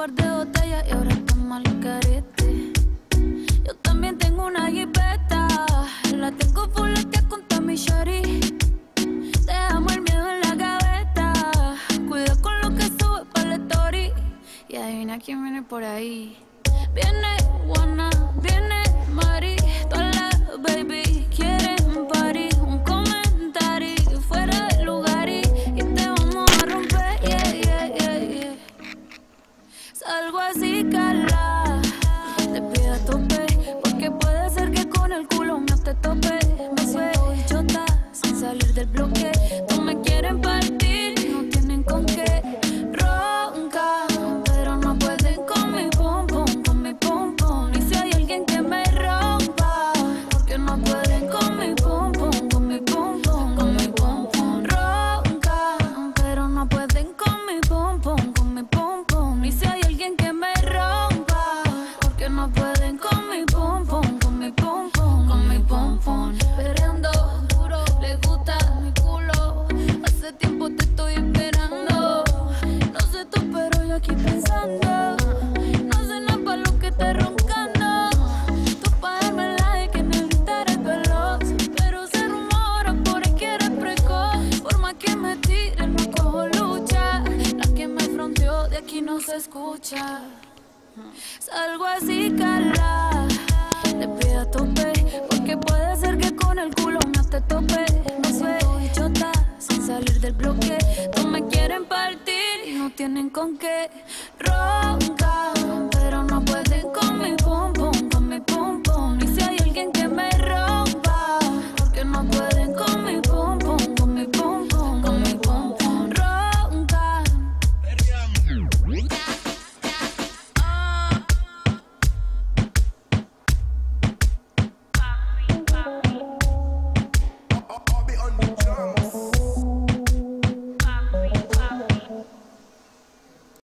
par de botellas y ahora estamos al carete. Yo también tengo una jipeta, la tengo fuletea con Tommy Shari. Dejamos el miedo en la gaveta, cuida con lo que sube para la story. Y adivina quién viene por ahí. Viene Juana, viene Mari, todas las baby quieren party. Un comentario fuera de lugar y te vamos a romper, yeah, yeah, yeah, yeah. Salgo así, cala, te pido a tope, porque puede ser que con el culo me te tope. Me suelto y chota, sin salir del bloque. No me quieren partir, no tienen con qué. Ronca, pero no pueden con mi pum pum, con mi pum pum. Y si hay alguien que me rompa, porque no pueden con mi pum pum, con mi pum pum, con mi pum pum. Ronca, pero no pueden con mi pum pum, con mi pum pum. Y si hay alguien que me rompa, porque no pueden con mi pum pum, con mi pum pum, con mi pum pum. Perreando duro, le gusta mi culo. Hace tiempo te estoy esperando. No sé tú, pero yo aquí pensando. No sé nada pa' lo que te roncando. Tú pa' darme like en el gritar es veloz, pero se rumora por ahí que eres precoz. Por más que me tire, no cojo lucha. La que me fronteó de aquí no se escucha. Salgo así, cala, te pido a tope, porque puede ser que con el culo me te tope. Me suelto y chota, sin salir del bloque. No me quieren partir y no tienen con qué.